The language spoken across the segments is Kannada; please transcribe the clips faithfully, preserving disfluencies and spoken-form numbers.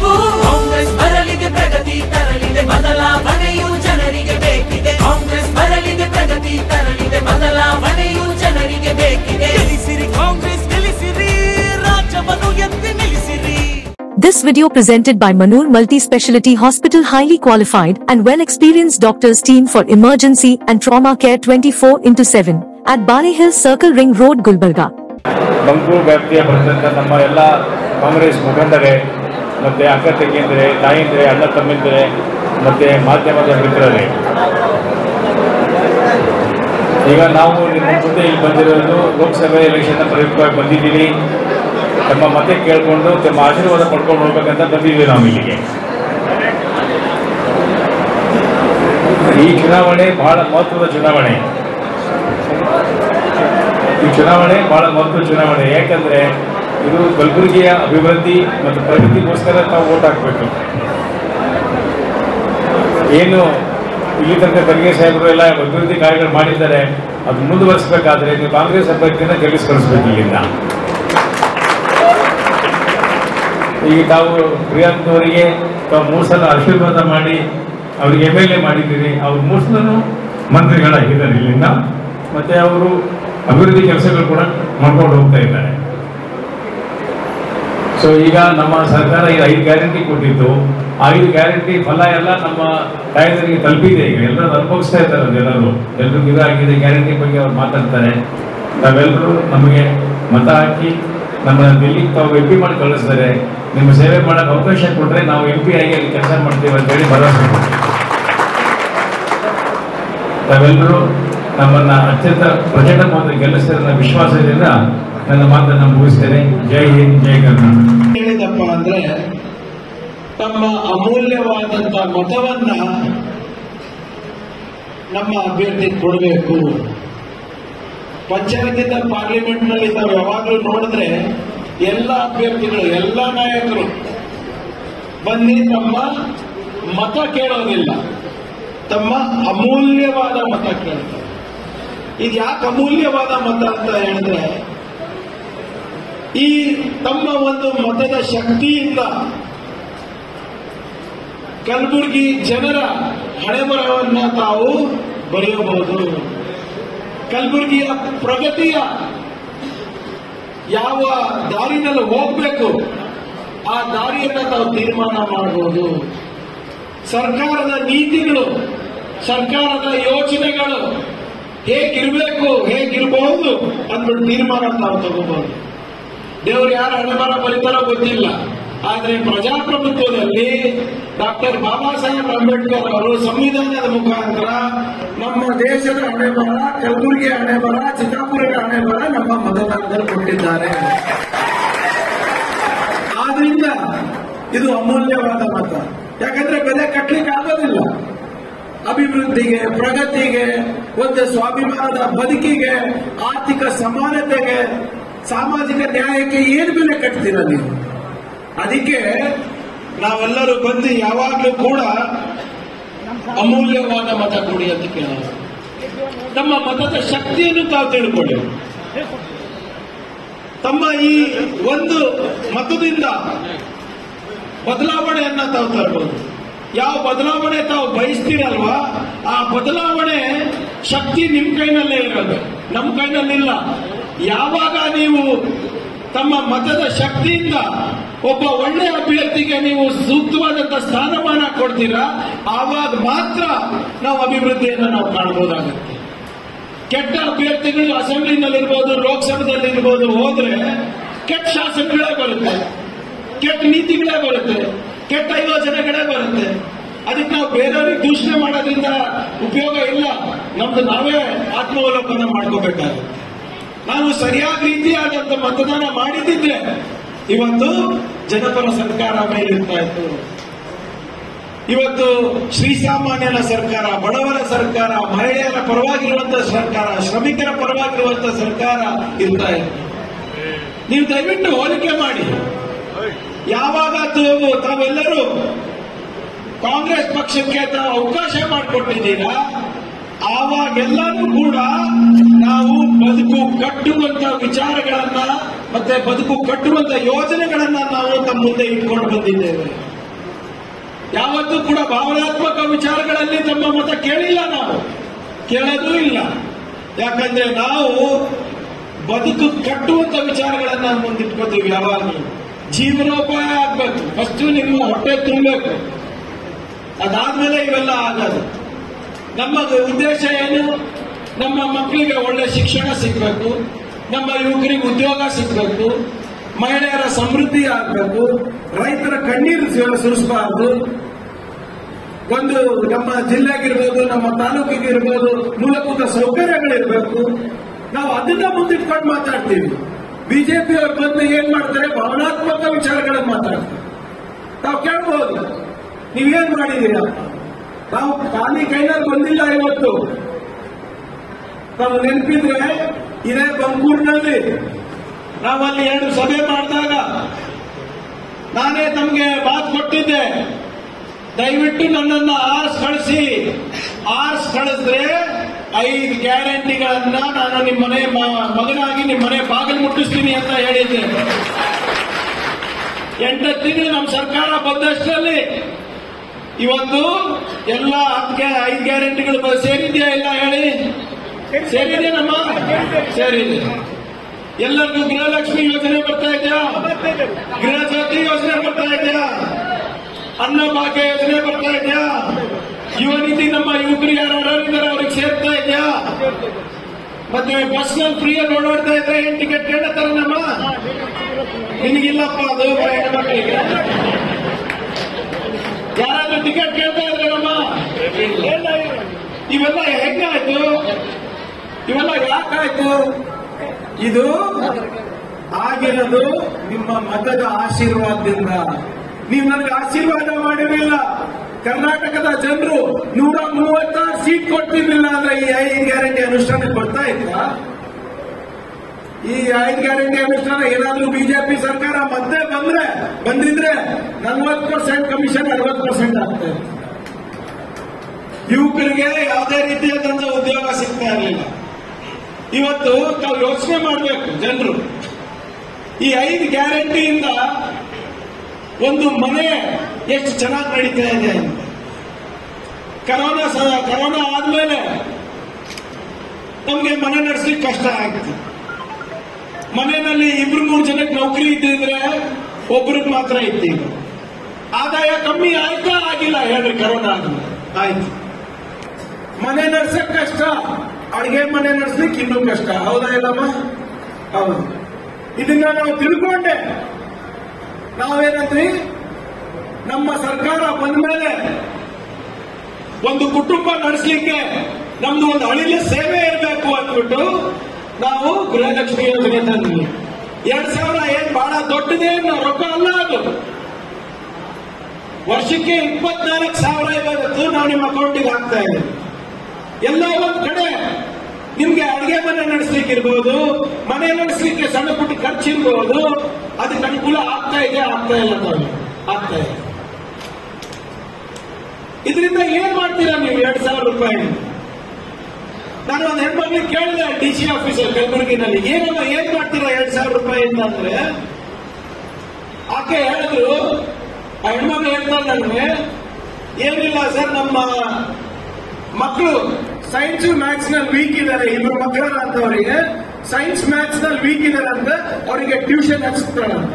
ಕಾಂಗ್ರೆಸ್ ಬರಲಿದೆ ಪ್ರಗತಿ ತರಲಿದೆ ಬದಲಾವಣೆಯು ಜನರಿಗೆ ಬೇಕಿದೆ ಕಾಂಗ್ರೆಸ್ ಬರಲಿದೆ ಪ್ರಗತಿ ತರಲಿದೆ ಬದಲಾವಣೆಯು ಜನರಿಗೆ ಬೇಕಿದೆ ಗೆಲ್ಲಿಸಿರಿ ಕಾಂಗ್ರೆಸ್ ಗೆಲ್ಲಿಸಿರಿ ರಾಜ್ಯವನ್ನು ಎತ್ತಿ ನಿಲ್ಲಿಸಿರಿ. This video presented by Manur Multi-Speciality Hospital, highly qualified and well-experienced doctors team for emergency and trauma care twenty-four into seven at Bari Hills Circle Ring Road, Gulbarga. Mangaluru ವ್ಯಾಪ್ತಿಯ ಬರ್ತಕ್ಕಂಥ ನಮ್ಮ ಎಲ್ಲ ಕಾಂಗ್ರೆಸ್ ಮುಖಂಡರೇ ಮತ್ತು ಅಕ್ಕ ತಂಗಿಯಂದರೆ ತಾಯಂದಿರೆ ಅಣ್ಣ ತಮ್ಮಿಂದರೆ ಮತ್ತು ಮಾಧ್ಯಮದ ಮಿತ್ರರೇ, ಈಗ ನಾವು ನಿಮ್ಮ ಮುಂದೆ ಇಲ್ಲಿ ಬಂದಿರೋದು ಲೋಕಸಭೆ ಎಲೆಕ್ಷನ್ನ ಪ್ರಯುಕ್ತವಾಗಿ ಬಂದಿದ್ದೀವಿ. ತಮ್ಮ ಮತ ಕೇಳಿಕೊಂಡು ತಮ್ಮ ಆಶೀರ್ವಾದ ಪಡ್ಕೊಂಡು ಹೋಗ್ಬೇಕಂತ ಬಂದಿದ್ದೀವಿ ನಾವು ಇಲ್ಲಿಗೆ. ಈ ಚುನಾವಣೆ ಬಹಳ ಮಹತ್ವದ ಚುನಾವಣೆ. ಈ ಚುನಾವಣೆ ಬಹಳ ಮಹತ್ವದ ಚುನಾವಣೆ ಯಾಕಂದರೆ ಇದು ಕಲಬುರಗಿಯ ಅಭಿವೃದ್ಧಿ ಮತ್ತು ಪ್ರಗತಿಗೋಸ್ಕರ ನಾವು ವೋಟ್ ಹಾಕಬೇಕು. ಏನು ಇಲ್ಲಿ ತನಕ ಖರ್ಗೆ ಸಾಹೇಬರು ಎಲ್ಲ ಅಭಿವೃದ್ಧಿ ಕಾರ್ಯಗಳು ಮಾಡಿದ್ದಾರೆ, ಅದು ಮುಂದುವರಿಸಬೇಕಾದ್ರೆ ನೀವು ಕಾಂಗ್ರೆಸ್ ಅಭ್ಯರ್ಥಿಯನ್ನು ಗೆಲ್ಲಿಸ್ಕೊಳಿಸ್ಬೇಕು. ಇಲ್ಲಿಂದ ಈಗ ತಾವು ಪ್ರಿಯಾಂಕ್ ಅವರಿಗೆ ತಾವು ಮೂರು ಸಲ ಆಶೀರ್ವಾದ ಮಾಡಿ ಅವ್ರಿಗೆ ಎಮ್ ಎಲ್ ಎ ಮಾಡಿದ್ದೀರಿ. ಅವ್ರು ಮೂರು ಸಲನೂ ಮಂತ್ರಿಗಳಾಗಿದ್ದಾರೆ ಇಲ್ಲಿಂದ, ಮತ್ತು ಅವರು ಅಭಿವೃದ್ಧಿ ಕೆಲಸಗಳು ಕೂಡ ಮಾಡ್ಕೊಂಡು ಹೋಗ್ತಾ ಇದ್ದಾರೆ. ಸೊ ಈಗ ನಮ್ಮ ಸರ್ಕಾರ ಈಗ ಐದು ಗ್ಯಾರಂಟಿ ಕೊಟ್ಟಿದ್ದು, ಐದು ಗ್ಯಾರಂಟಿ ಫಲ ಎಲ್ಲ ನಮ್ಮ ತಾಯಂದರಿಗೆ ತಲುಪಿದೆ. ಈಗ ಎಲ್ಲರೂ ಅನುಭವಿಸ್ತಾ ಇದ್ದಾರೆ. ಎಲ್ಲರೂ ಎಲ್ರಿಗೂ ಇದಾಗಿದೆ. ಗ್ಯಾರಂಟಿ ಬಗ್ಗೆ ಅವ್ರು ಮಾತಾಡ್ತಾರೆ. ನಾವೆಲ್ಲರೂ ನಮಗೆ ಮತ ಹಾಕಿ ನಮ್ಮನ್ನ ಡೆಲ್ಲಿಗೆ ತಾವು ಎಂ ಪಿ ಮಾಡಿ ಕಳಿಸ್ತಾರೆ. ನಿಮ್ಮ ಸೇವೆ ಮಾಡೋಕ್ಕೆ ಅವಕಾಶ ಕೊಟ್ಟರೆ ನಾವು ಎಂ ಪಿ ಆಗಿ ಅಲ್ಲಿ ಕೆಲಸ ಮಾಡ್ತೀವಿ ಅಂತೇಳಿ ಭರವಸೆ ಕೊಡ್ತೀವಿ. ತಾವೆಲ್ಲರೂ ನಮ್ಮನ್ನ ಅತ್ಯಂತ ಪ್ರಚಂಡ ಮೊದಲು ಗೆಲ್ಲಿಸ್ತಾರೆ ವಿಶ್ವಾಸದಿಂದ ನನ್ನ ಮಾತನ್ನು ಮುಗಿಸ್ತೇನೆ. ಜೈ ಹಿಂದ್, ಜೈ ಕರ್ನಾಟಕ. ಹೇಳಿದಪ್ಪ ಅಂದ್ರೆ ತಮ್ಮ ಅಮೂಲ್ಯವಾದಂತ ಮತವನ್ನ ನಮ್ಮ ಅಭ್ಯರ್ಥಿ ಕೊಡಬೇಕು. ಪಂಚಾಯತಿಂದ ಪಾರ್ಲಿಮೆಂಟ್ ನಲ್ಲಿ ನಾವು ಯಾವಾಗಲೂ ನೋಡಿದ್ರೆ ಎಲ್ಲ ಅಭ್ಯರ್ಥಿಗಳು ಎಲ್ಲ ನಾಯಕರು ಬಂದು ತಮ್ಮ ಮತ ಕೇಳೋದಿಲ್ಲ, ತಮ್ಮ ಅಮೂಲ್ಯವಾದ ಮತ ಕೇಳ್ತಾರೆ. ಇದು ಯಾಕೆ ಅಮೂಲ್ಯವಾದ ಮತ ಅಂತ ಹೇಳಿದ್ರೆ, ಈ ತಮ್ಮ ಒಂದು ಮತದ ಶಕ್ತಿಯಿಂದ ಕಲಬುರಗಿ ಜನರ ಹಣೆಬರಹವನ್ನ ತಾವು ಬರೆಯಬಹುದು. ಕಲಬುರಗಿಯ ಪ್ರಗತಿಯ ಯಾವ ದಾರಿನಲ್ಲಿ ಹೋಗ್ಬೇಕು ಆ ದಾರಿಯನ್ನ ತಾವು ತೀರ್ಮಾನ ಮಾಡಬಹುದು. ಸರ್ಕಾರದ ನೀತಿಗಳು, ಸರ್ಕಾರದ ಯೋಜನೆಗಳು ಹೇಗಿರ್ಬೇಕು, ಹೇಗಿರಬಹುದು ಅಂದ್ಬಿಟ್ಟು ತೀರ್ಮಾನ ತಾವು ತಗೋಬಹುದು. ದೇವರು ಯಾರು ಹಣೆಬರ ಬರೀತಾರೋ ಗೊತ್ತಿಲ್ಲ, ಆದ್ರೆ ಪ್ರಜಾಪ್ರಭುತ್ವದಲ್ಲಿ ಡಾಕ್ಟರ್ ಬಾಬಾ ಸಾಹೇಬ್ ಅಂಬೇಡ್ಕರ್ ಅವರು ಸಂವಿಧಾನದ ಮುಖಾಂತರ ನಮ್ಮ ದೇಶದ ಹಣೆಬರ, ಕಲಬುರಗಿ ಹಣೆಬರ, ಚಿತ್ತಾಪುರದ ಹಣೆಬರ ನಮ್ಮ ಮತದಾರದಲ್ಲಿ ಕೊಟ್ಟಿದ್ದಾರೆ. ಆದ್ರಿಂದ ಇದು ಅಮೂಲ್ಯವಾದ ಮತ. ಯಾಕಂದ್ರೆ ಬೆಲೆ ಕಟ್ಟಲಿಕ್ಕೆ ಆಗೋದಿಲ್ಲ. ಅಭಿವೃದ್ಧಿಗೆ, ಪ್ರಗತಿಗೆ, ಒಂದು ಸ್ವಾಭಿಮಾನದ ಬದುಕಿಗೆ, ಆರ್ಥಿಕ ಸಮಾನತೆಗೆ, ಸಾಮಾಜಿಕ ನ್ಯಾಯಕ್ಕೆ ಏನು ಬೆಲೆ ಕಟ್ತೀರ ನೀವು? ಅದಕ್ಕೆ ನಾವೆಲ್ಲರೂ ಬಂದು ಯಾವಾಗಲೂ ಕೂಡ ಅಮೂಲ್ಯವಾದ ಮತ ಕೊಡಿ ಅಂತ ಕೇಳೋದು. ತಮ್ಮ ಮತದ ಶಕ್ತಿಯನ್ನು ತಾವು ತಿಳ್ಕೊಳ್ಳಿ. ತಮ್ಮ ಈ ಒಂದು ಮತದಿಂದ ಬದಲಾವಣೆಯನ್ನ ತಾವು ತರಬಹುದು. ಯಾವ ಬದಲಾವಣೆ ತಾವು ಬಯಸ್ತೀರಲ್ವಾ, ಆ ಬದಲಾವಣೆ ಶಕ್ತಿ ನಿಮ್ಮ ಕೈನಲ್ಲೇ ಇರೋದು, ನಮ್ಮ ಕೈನಲ್ಲಿಲ್ಲ. ಯಾವಾಗ ನೀವು ತಮ್ಮ ಮತದ ಶಕ್ತಿಯಿಂದ ಒಬ್ಬ ಒಳ್ಳೆ ಅಭ್ಯರ್ಥಿಗೆ ನೀವು ಸೂಕ್ತವಾದಂತಹ ಸ್ಥಾನಮಾನ ಕೊಡ್ತೀರಾ, ಆವಾಗ ಮಾತ್ರ ನಾವು ಅಭಿವೃದ್ಧಿಯನ್ನು ನಾವು ಕಾಣಬಹುದಾಗುತ್ತೆ. ಕೆಟ್ಟ ಅಭ್ಯರ್ಥಿಗಳು ಅಸೆಂಬ್ಲಿನಲ್ಲಿರ್ಬೋದು, ಲೋಕಸಭೆಯಲ್ಲಿರ್ಬೋದು ಹೋದ್ರೆ ಕೆಟ್ಟ ಶಾಸನಗಳೇ ಬರುತ್ತೆ, ಕೆಟ್ಟ ನೀತಿಗಳೇ ಬರುತ್ತೆ, ಕೆಟ್ಟ ಯೋಜನೆಗಳೇ ಬರುತ್ತೆ. ಅದಕ್ಕೆ ನಾವು ಬೇರೆಯವ್ರಿಗೆ ದೂಷಣೆ ಮಾಡೋದ್ರಿಂದ ಉಪಯೋಗ ಇಲ್ಲ. ನಮ್ದು ನಾವೇ ಆತ್ಮಾವಲೋಕನ ಮಾಡ್ಕೋಬೇಕಾಗುತ್ತೆ. ನಾವು ಸರಿಯಾದ ರೀತಿಯಾದಂತ ಮತದಾನ ಮಾಡಿದ್ದಿದ್ರೆ ಇವತ್ತು ಜನಪರ ಸರ್ಕಾರ ಮೇಲಿರ್ತಾ ಇತ್ತು. ಇವತ್ತು ಶ್ರೀಸಾಮಾನ್ಯನ ಸರ್ಕಾರ, ಬಡವರ ಸರ್ಕಾರ, ಮಹಿಳೆಯರ ಪರವಾಗಿರುವಂತಹ ಸರ್ಕಾರ, ಶ್ರಮಿಕರ ಪರವಾಗಿರುವಂತಹ ಸರ್ಕಾರ ಇರ್ತಾ ಇತ್ತು. ನೀವು ದಯವಿಟ್ಟು ಹೋಲಿಕೆ ಮಾಡಿ. ಯಾವಾಗ ತಾವೆಲ್ಲರೂ ಕಾಂಗ್ರೆಸ್ ಪಕ್ಷಕ್ಕೆ ತಾವು ಅವಕಾಶ ಮಾಡಿಕೊಟ್ಟಿದ್ದೀರಾ, ಆವಾಗೆಲ್ಲರೂ ಕೂಡ ನಾವು ಬದುಕು ಕಟ್ಟುವಂತ ವಿಚಾರಗಳನ್ನ ಮತ್ತೆ ಬದುಕು ಕಟ್ಟುವಂತ ಯೋಜನೆಗಳನ್ನ ನಾವು ತಮ್ಮ ಮುಂದೆ ಇಟ್ಕೊಂಡು ಬಂದಿದ್ದೇವೆ. ಯಾವತ್ತೂ ಕೂಡ ಭಾವನಾತ್ಮಕ ವಿಚಾರಗಳಲ್ಲಿ ತಮ್ಮ ಮತ ಕೇಳಿಲ್ಲ, ನಾವು ಕೇಳೋದೂ ಇಲ್ಲ. ಯಾಕಂದ್ರೆ ನಾವು ಬದುಕು ಕಟ್ಟುವಂತ ವಿಚಾರಗಳನ್ನ ಮುಂದಿಟ್ಕೋತೀವಿ. ಯಾವಾಗಲೂ ಜೀವನೋಪಾಯ ಆಗ್ಬೇಕು, ಫಸ್ಟ್ ನಿಮ್ಮ ಹೊಟ್ಟೆ ತುಂಬಬೇಕು, ಅದಾದ್ಮೇಲೆ ಇವೆಲ್ಲ ಆಗೋದು. ನಮ್ಮ ಉದ್ದೇಶ ಏನು? ನಮ್ಮ ಮಕ್ಕಳಿಗೆ ಒಳ್ಳೆ ಶಿಕ್ಷಣ ಸಿಗಬೇಕು, ನಮ್ಮ ಯುವಕರಿಗೆ ಉದ್ಯೋಗ ಸಿಗಬೇಕು, ಮಹಿಳೆಯರ ಸಮೃದ್ಧಿ ಆಗಬೇಕು, ರೈತರ ಕಣ್ಣೀರು ಸುರಿಸಬಾರದು. ಒಂದು ನಮ್ಮ ಜಿಲ್ಲೆಗಿರ್ಬೋದು, ನಮ್ಮ ತಾಲೂಕಿಗಿರ್ಬೋದು ಮೂಲಭೂತ ಸೌಕರ್ಯಗಳಿರ್ಬೇಕು. ನಾವು ಅದನ್ನ ಮುಂದಿಟ್ಕೊಂಡು ಮಾತಾಡ್ತೀವಿ. ಬಿಜೆಪಿ ಅವ್ರ ಬಂದು ಏನ್ ಮಾಡ್ತಾರೆ? ಭಾವನಾತ್ಮಕ ವಿಚಾರಗಳನ್ನು ಮಾತಾಡ್ತಾರೆ. ನಾವು ಕೇಳ್ಬೋದು, ನೀವೇನ್ ಮಾಡಿದೀರಾ? ನಾವು ಖಾಲಿ ಕೈನಲ್ಲಿ ಬಂದಿಲ್ಲ ಇವತ್ತು. ನಾವು ನೆನಪಿದ್ರೆ ಇದೇ ಬಂಕೂರಿನಲ್ಲಿ ನಾವಲ್ಲಿ ಎರಡು ಸಭೆ ಮಾಡಿದಾಗ ನಾನೇ ತಮಗೆ ಮಾತು ಕೊಟ್ಟಿದ್ದೆ, ದಯವಿಟ್ಟು ನನ್ನನ್ನು ಆರ್ಸ್ ಕಳಿಸಿ, ಆರ್ಸ್ ಕಳಿಸಿದ್ರೆ ಐದು ಗ್ಯಾರಂಟಿಗಳನ್ನ ನಾನು ನಿಮ್ಮ ಮನೆ ಮಗನಾಗಿ ನಿಮ್ಮ ಮನೆ ಬಾಗಿಲು ಮುಟ್ಟಿಸ್ತೀನಿ ಅಂತ ಹೇಳಿದ್ದೆ. ಎಂಟತ್ತು ತಿಂಗಳು ನಮ್ಮ ಸರ್ಕಾರ ಬಂದಷ್ಟರಲ್ಲಿ ಇವತ್ತು ಎಲ್ಲ ಹತ್ತು ಐದು ಗ್ಯಾರಂಟಿಗಳು ಸೇರಿದೆಯಾ ಇಲ್ಲ ಹೇಳಿ? ಸೇರಿದೆ ನಮ್ಮ ಸೇರಿದೆ. ಎಲ್ಲರಿಗೂ ಗೃಹಲಕ್ಷ್ಮಿ ಯೋಜನೆ ಬರ್ತಾ ಇದೆಯಾ? ಗೃಹ ಜ್ಯೋತಿ ಯೋಜನೆ ಬರ್ತಾ ಇದೆಯಾ? ಅನ್ನಭಾಗ್ಯ ಯೋಜನೆ ಬರ್ತಾ ಇದೆಯಾ? ಯುವ ನಿಧಿ ನಮ್ಮ ಯುವಕರು ಯಾರು ಇದ್ದಾರೆ ಅವ್ರಿಗೆ ಸೇರ್ತಾ ಇದೆಯಾ? ಮತ್ತೆ ಬಸ್ ನಲ್ಲಿ ಫ್ರೀಯಾಗಿ ಓಡಾಡ್ತಾ ಇದ್ರೆ ಏನ್ ಟಿಕೆಟ್ ಕೇಳ್ತಾರೆ ನಮ್ಮ? ನಿನಗಿಲ್ಲಪ್ಪ ಅದು ಹೆಣ್ಮಕ್ಳಿಗೆ. ಯಾರಾದ್ರೂ ಟಿಕೆಟ್ ಕೇಳ್ತಾ ಇದ್ರೆ ನಮ್ಮ? ಇವೆಲ್ಲ ಹೆಂಗಾಯ್ತು? ಇವೆಲ್ಲ ಯಾಕಾಯ್ತು? ಇದು ಆಗಿರೋದು ನಿಮ್ಮ ಮತದ ಆಶೀರ್ವಾದದಿಂದ. ನೀವು ನನಗೆ ಆಶೀರ್ವಾದ ಮಾಡಿರಲಿಲ್ಲ. ಕರ್ನಾಟಕದ ಜನರು ನೂರ ಮೂವತ್ತಾರು ಸೀಟ್ ಕೊಡ್ತಿರ್ಲಿಲ್ಲ ಅಂದ್ರೆ ಈ ಐದು ಗ್ಯಾರಂಟಿ ಅನುಷ್ಠಾನ ಕೊಡ್ತಾ ಇದ್ರ? ಈ ಐದು ಗ್ಯಾರಂಟಿ ಅನುಷ್ಠಾನ ಏನಾದ್ರೂ ಬಿಜೆಪಿ ಸರ್ಕಾರ ಮತ್ತೆ ಬಂದ್ರೆ ಬಂದಿದ್ರೆ ನಲ್ವತ್ತು ಪರ್ಸೆಂಟ್ ಕಮಿಷನ್ ಅರವತ್ತು ಪರ್ಸೆಂಟ್ ಆಗ್ತಾ ಇತ್ತು. ಯುವಕರಿಗೆ ಯಾವುದೇ ರೀತಿಯಾದಂತ ಉದ್ಯೋಗ ಸಿಗ್ತಾ ಇರಲಿಲ್ಲ. ಇವತ್ತು ನಾವು ಯೋಚನೆ ಮಾಡಬೇಕು ಜನರು. ಈ ಐದು ಗ್ಯಾರಂಟಿಯಿಂದ ಒಂದು ಮನೆ ಎಷ್ಟು ಚೆನ್ನಾಗಿ ನಡೀತಾ ಇದೆ ಅಂತ. ಕರೋನಾ ಕರೋನಾ ಆದ್ಮೇಲೆ ನಮ್ಗೆ ಮನೆ ನಡೆಸ್ಲಿಕ್ಕೆ ಕಷ್ಟ ಆಗ್ತದೆ. ಮನೆಯಲ್ಲಿ ಇಬ್ರು ಮೂರು ಜನಕ್ಕೆ ನೌಕರಿ ಇದ್ದಿದ್ರೆ ಒಬ್ರಿಗೆ ಮಾತ್ರ ಇತ್ತು. ಆದಾಯ ಕಮ್ಮಿ ಆಯ್ತಾ? ಆಗಿಲ್ಲ ಹೇಳ್ರಿ. ಕರೋನಾ ಆದ್ಮೇಲೆ ಆಯ್ತು. ಮನೆ ನಡೆಸಕ್ ಕಷ್ಟ, ಅಡಿಗೆ ಮನೆ ನಡೆಸ್ಲಿಕ್ಕೆ ಇನ್ನೂ ಕಷ್ಟ. ಹೌದಾ ಇಲ್ಲಮ್ಮ? ಹೌದು. ಇದನ್ನ ನಾವು ತಿಳ್ಕೊಂಡೆ ನಾವೇನಂದ್ರಿ, ನಮ್ಮ ಸರ್ಕಾರ ಬಂದ ಮೇಲೆ ಒಂದು ಕುಟುಂಬ ನಡೆಸಲಿಕ್ಕೆ ನಮ್ದು ಒಂದು ಅಳಿಲ ಸೇವೆ ಇರಬೇಕು ಅಂದ್ಬಿಟ್ಟು ನಾವು ಗೃಹಲಕ್ಷ್ಮಿ ಯೋಜನೆ ತಂದ್ವಿ. ಎರಡ್ ಸಾವಿರ ಏನ್ ಬಹಳ ದೊಡ್ಡದೇನು ರೊಕ್ಕ ಅಲ್ಲ. ಅದು ವರ್ಷಕ್ಕೆ ಇಪ್ಪತ್ನಾಲ್ಕು ಸಾವಿರ ಇವತ್ತು ನಾವು ನಿಮ್ಮ ಅಕೌಂಟಿಗೆ ಹಾಕ್ತಾ ಇದ್ದೀವಿ. ಎಲ್ಲ ಒಂದ್ ಕಡೆ ನಿಮ್ಗೆ ಅಡಿಗೆ ಮನೆ ನಡೆಸ್ಲಿಕ್ಕೆ ಇರ್ಬೋದು, ಮನೆ ನಡೆಸಲಿಕ್ಕೆ ಸಣ್ಣ ಪುಟ್ಟ ಖರ್ಚಿರ್ಬೋದು, ಅದಕ್ಕೆ ಅನುಕೂಲ ಆಗ್ತಾ ಇದೆ. ಆಗ್ತಾ ಇಲ್ಲ ಆಗ್ತಾ ಇದೆ. ಇದರಿಂದ ಏನ್ ಮಾಡ್ತೀರಾ ನೀವು? ಎರಡ್ ಸಾವಿರ ರೂಪಾಯಿ. ನಾನು ಒಂದು ಹೆಣ್ಮಕ್ಳಿಗೆ ಕೇಳಿದೆ ಡಿ ಸಿ ಆಫೀಸರ್ ಕಲಬುರಗಿನಲ್ಲಿ, ಏನಮ್ಮ ಏನ್ ಮಾಡ್ತೀರಾ ಎರಡ್ ಸಾವಿರ ರೂಪಾಯಿ ಅಂದ್ರೆ? ಆಕೆ ಹೇಳಿದ್ರು, ಆ ಹೆಣ್ಮಕ್ಳು ಹೇಳ್ತಾರೆ ನನಗೆ, ಏನಿಲ್ಲ ಸರ್, ನಮ್ಮ ಮಕ್ಕಳು ಸೈನ್ಸ್ ಮ್ಯಾಥ್ಸ್ ನಲ್ಲಿ ವೀಕ್ ಇದ್ದಾರೆ, ಇಬ್ಬರು ಮಕ್ಕಳ ಅಂತವರಿಗೆ ಸೈನ್ಸ್ ಮ್ಯಾಥ್ಸ್ ನಲ್ಲಿ ವೀಕ್ ಇದ್ದಾರೆ ಅಂತ ಅವರಿಗೆ ಟ್ಯೂಷನ್ ಹಚ್ತಾರಂತ.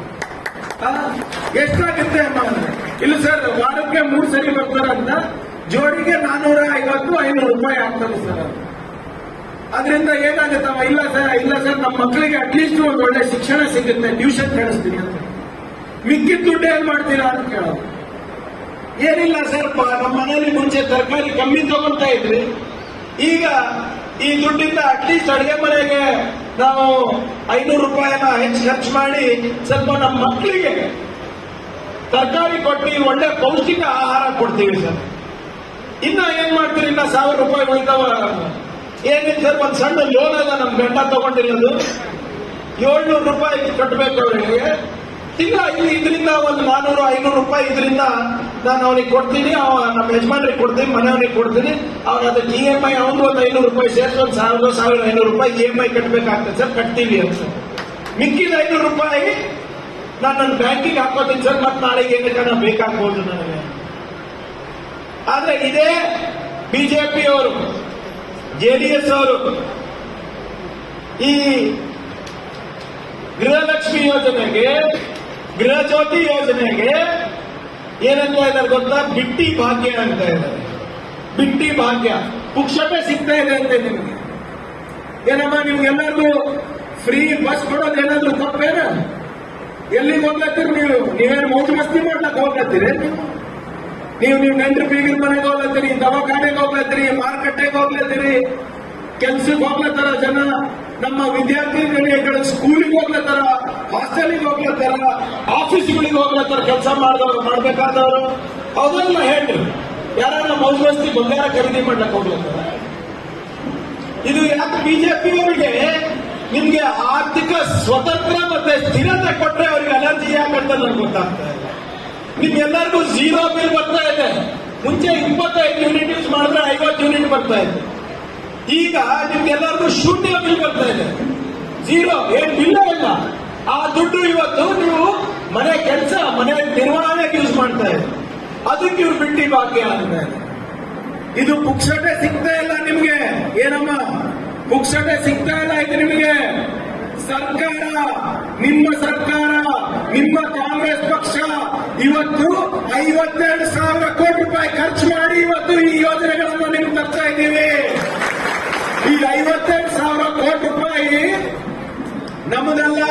ಎಷ್ಟಾಗುತ್ತೆ ಅಮ್ಮ ಅಂದ್ರೆ, ಇಲ್ಲ ಸರ್ ವಾರಕ್ಕೆ ಮೂರು ಸರಿ ಬರ್ತಾರಂತ, ಜೋಡಿಗೆ ನಾನೂರ ಐವತ್ತು ಐನೂರು ರೂಪಾಯಿ ಆಗ್ತದೆ ಸರ್. ಅದರಿಂದ ಏನಾಗುತ್ತಮ್ಮ? ಇಲ್ಲ ಸರ್ ಇಲ್ಲ ಸರ್ ನಮ್ಮ ಮಕ್ಕಳಿಗೆ ಅಟ್ಲೀಸ್ಟ್ ಒಂದು ಒಳ್ಳೆ ಶಿಕ್ಷಣ ಸಿಗುತ್ತೆ, ಟ್ಯೂಷನ್ ಕಳಿಸ್ತೀನಿ ಅಂತ. ಮಿಕ್ಕಿದ ದುಡ್ಡು ಏನ್ ಮಾಡ್ತೀರಾ ಅಂತ ಕೇಳೋದು. ಏನಿಲ್ಲ ಸರ್, ನಮ್ಮ ಮನೆಯಲ್ಲಿ ಮುಂಚೆ ತರಕಾರಿ ಕಮ್ಮಿ ತಗೊಂತಾ ಇದ್ರಿ, ಈಗ ಈ ದುಡ್ಡಿಂದ ಅಟ್ಲೀಸ್ಟ್ ಅಡಿಗೆ ಮನೆಗೆ ನಾವು ಐನೂರು ರೂಪಾಯಿನ ಹೆಚ್ಚು ಖರ್ಚು ಮಾಡಿ ಸ್ವಲ್ಪ ನಮ್ಮ ಮಕ್ಕಳಿಗೆ ತರಕಾರಿ ಕೊಟ್ಟು ಒಳ್ಳೆ ಪೌಷ್ಟಿಕ ಆಹಾರ ಕೊಡ್ತೀವಿ ಸರ್. ಇನ್ನ ಏನ್ ಮಾಡ್ತೀರಿ? ಇನ್ನ ಸಾವಿರ ರೂಪಾಯಿ ಉಳಿತಾವ. ಏನಿಲ್ಲ ಸರ್, ಒಂದ್ ಸಣ್ಣ ಲೋನ್ ಅದ ನಮ್ ಗಂಡ ತಗೊಂಡಿರೋದು, ಏಳ್ನೂರು ರೂಪಾಯಿ ಕಟ್ಟಬೇಕು ಅವರಿಗೆ. ಇಲ್ಲ ಇಲ್ಲಿ ಇದರಿಂದ ಒಂದು ನಾನೂರು ಐನೂರು ರೂಪಾಯಿ ಇದರಿಂದ ನಾನು ಅವನಿಗೆ ಕೊಡ್ತೀನಿ, ನಮ್ಮ ಯಜಮಾನ್ರಿಗೆ ಕೊಡ್ತೀನಿ, ಮನೆಯವನಿಗೆ ಕೊಡ್ತೀನಿ. ಅವ್ರು ಅದಕ್ಕೆ ಇ ಎಂ ಐ ಅವನು ಒಂದು ಐನೂರು ರೂಪಾಯಿ ಸೇರಿಸಿ ಒಂದು ಸಾವಿರದ ಸಾವಿರದ ಐನೂರು ರೂಪಾಯಿ ಇ ಎಂ ಐ ಕಟ್ಟಬೇಕಾಗ್ತದೆ ಸರ್, ಕಟ್ತೀವಿ ಅಂತ. ಮಿಕ್ಕಿದ ಐನೂರು ರೂಪಾಯಿ ನಾನು ನನ್ನ ಬ್ಯಾಂಕಿಗೆ ಹಾಕೋತೀನಿ ಸರ್, ಮತ್ತೆ ನಾಳೆಗೆ ಏನಕ್ಕೆ ಬೇಕಾಗ್ಬೋದು ನನಗೆ. ಆದ್ರೆ ಇದೇ ಬಿಜೆಪಿಯವರು ಜೆಡಿಎಸ್ ಅವರು ಈ ಗೃಹಲಕ್ಷ್ಮಿ ಯೋಜನೆಗೆ ಗೃಹ ಜ್ಯೋತಿ ಯೋಜನೆಗೆ ಏನಂತ ಇದ್ದಾರೆ ಗೊತ್ತಾ? ಬಿಟ್ಟಿ ಭಾಗ್ಯ ಅಂತ ಇದ್ದಾರೆ. ಬಿಟ್ಟಿ ಭಾಗ್ಯ ಪುಕ್ಷಟೆ ಸಿಗ್ತಾ ಇದೆ ಅಂತೆ ನಿಮ್ಗೆ. ಏನಮ್ಮ ನಿಮ್ಗೆಲ್ಲರಿಗೂ ಫ್ರೀ ಬಸ್ ಕೊಡೋದು ಏನಾದ್ರು ತಪ್ಪೇನ? ಎಲ್ಲಿಗೆ ಹೋಗ್ಲತ್ತೀರಿ ನೀವು? ನೀವೇನು ಮೌಜು ಮಸ್ತಿ ಮಾಡ್ಲಕ್ ಹೋಗ್ಲತ್ತೀರಿ? ನೀವು ನೀವು ನೆಂಟ್ರು ಬೀಗರ ಮನೆಗೆ ಹೋಗ್ಲತ್ತೀರಿ, ದವಾಖಾನೆಗೆ ಹೋಗ್ಲತ್ತೀರಿ, ಮಾರುಕಟ್ಟೆಗೆ ಹೋಗ್ಲತ್ತೀರಿ, ಕೆಲ್ಸಕ್ಕೆ ಹೋಗ್ಲತ್ತಾರ ಜನ. ನಮ್ಮ ವಿದ್ಯಾರ್ಥಿಗಳಿಗೆ ಸ್ಕೂಲಿಗೆ ಹೋಗ್ಲತ್ತಾರ, ಹಾಸ್ಟೆಲಿಗೆ ಹೋಗ್ಲತ್ತಾರ, ಆಫೀಸ್ಗಳಿಗೆ ಹೋಗ್ಲತ್ತಾರ ಕೆಲಸ ಮಾಡಿದವರು ಮಾಡ್ಬೇಕಾದವರು. ಹೌದಲ್ಲ ಹೇಳ್ರಿ? ಯಾರನ್ನ ಮೌಜು ಮಸ್ತಿ ಬಂಗಾರ ಖರೀದಿ ಮಾಡ್ಲಕ್ ಹೋಗ್ಲತ್ತಾರ? ಇದು ಯಾಕೆ ಬಿಜೆಪಿಯವರಿಗೆ ನಿಮ್ಗೆ ಆರ್ಥಿಕ ಸ್ವತಂತ್ರ ಮತ್ತೆ ಸ್ಥಿರತೆ ಕೊಟ್ರೆ ಅವರಿಗೆ ಅಲರ್ಜಿ ಯಾಕಂತ ನನಗೆ ಗೊತ್ತಾಗ್ತಾ ಇಲ್ಲ. ನಿಮ್ಗೆಲ್ಲರಿಗೂ ಝೀರೋ ಬಿಲ್ ಬರ್ತಾ ಇದೆ. ಮುಂಚೆ ಇಪ್ಪತ್ತೈದು ಯೂನಿಟ್ ಯೂಸ್ ಮಾಡಿದ್ರೆ ಐವತ್ತು ಯೂನಿಟ್ ಬರ್ತಾ ಇದೆ. ಈಗ ನಿಮ್ಗೆಲ್ಲರಿಗೂ ಶೂನ್ಯ ಬಿಲ್ ಬರ್ತಾ ಇದೆ. ಝೀರೋ, ಏನ್ ಬಿಲ್ ಇಲ್ಲ. ಆ ದುಡ್ಡು ಇವತ್ತು ನೀವು ಮನೆ ಕೆಲಸ ಮನೆ ನಿರ್ವಹಣೆಗೆ ಯೂಸ್ ಮಾಡ್ತಾ ಇದೆ. ಅದಕ್ಕೆ ಇವ್ರು ಬಿಟ್ಟಿ ಭಾಗ್ಯ ಅಂತ. ಇದು ಪುಕ್ಷಟೆ ಸಿಗ್ತಾ ಇಲ್ಲ ನಿಮ್ಗೆ. ಏನಮ್ಮ ಪುಕ್ಷಟೆ ಸಿಗ್ತಾ ಇಲ್ಲ ಇದು ನಿಮಗೆ. ಸರ್ಕಾರ, ನಿಮ್ಮ ಸರ್ಕಾರ, ನಿಮ್ಮ ಕಾಂಗ್ರೆಸ್ ಪಕ್ಷ ಇವತ್ತು ಐವತ್ತೆರಡು ಸಾವಿರ ಕೋಟಿ ರೂಪಾಯಿ ಖರ್ಚು ಮಾಡಿ ಇವತ್ತು ಈ ಯೋಜನೆಗಳನ್ನು ನಿಮ್ಗೆ ತರ್ತಾ ಇದ್ದೀವಿ. ಈ ಐವತ್ತೆರಡು ಸಾವಿರ ಕೋಟಿ ರೂಪಾಯಿ ನಮ್ಮದಲ್ಲ.